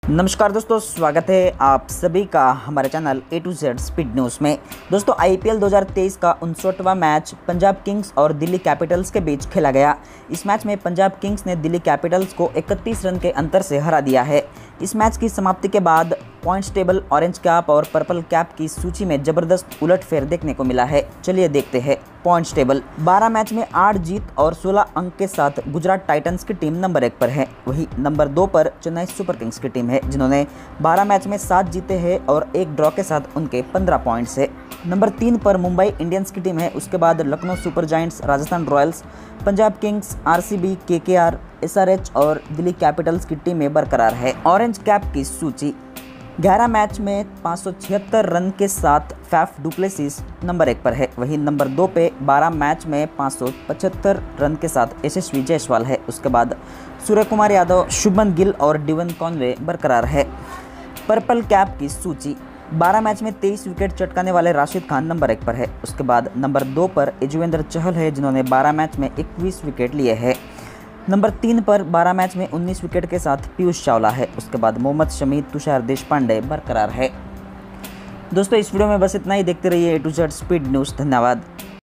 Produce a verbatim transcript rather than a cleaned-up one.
नमस्कार दोस्तों, स्वागत है आप सभी का हमारे channel A to Z speed news में। दोस्तों आईपीएल दो हज़ार तेईस का उनसठवां मैच पंजाब किंग्स और दिल्ली कैपिटल्स के बीच खेला गया। इस मैच में पंजाब किंग्स ने दिल्ली कैपिटल्स को इकतीस रन के अंतर से हरा दिया है। इस मैच की समाप्ति के बाद पॉइंट्स टेबल, ऑरेंज कैप और पर्पल कैप की सूची में जबरदस्त उलटफेर देखने को मिला है। चलिए देखते हैं पॉइंट्स टेबल। बारह मैच में आठ जीत और सोलह अंक के साथ गुजरात टाइटंस की टीम नंबर एक पर है। वहीं नंबर दो पर चेन्नई सुपर किंग्स की टीम है, जिन्होंने बारह मैच में सात जीते हैं और एक ड्रॉ के साथ उनके पंद्रह पॉइंट्स है। नंबर तीन पर मुंबई इंडियंस की टीम है। उसके बाद Lucknow Super Giants, Rajasthan Royals, Punjab Kings, RCB, KKR, SRH और दिल्ली कैपिटल्स की टीमें बरकरार है। ऑरेंज कैप की सूची। ग्यारह मैच में पाँच सौ छिहत्तर रन के साथ फैफ डुप्लेसिस नंबर एक पर है। वहीं नंबर दो पे बारह मैच में पाँच सौ पचहत्तर रन के साथ यशस्वी जायसवाल है। उसके बाद सूर्य कुमार यादव, शुभमन गिल और डिवन कॉनवे बरकरार है। पर्पल कैप की सूची। बारह मैच में तेईस विकेट चटकाने वाले राशिद खान नंबर एक पर है। उसके बाद नंबर दो पर यजुवेंद्र चहल है, जिन्होंने बारह मैच में इक्कीस विकेट लिए हैं। नंबर तीन पर बारह मैच में उन्नीस विकेट के साथ पीयूष चावला है। उसके बाद मोहम्मद शमी, तुषार देशपांडे बरकरार है। दोस्तों इस वीडियो में बस इतना ही। देखते रहिए A to Z speed news. धन्यवाद।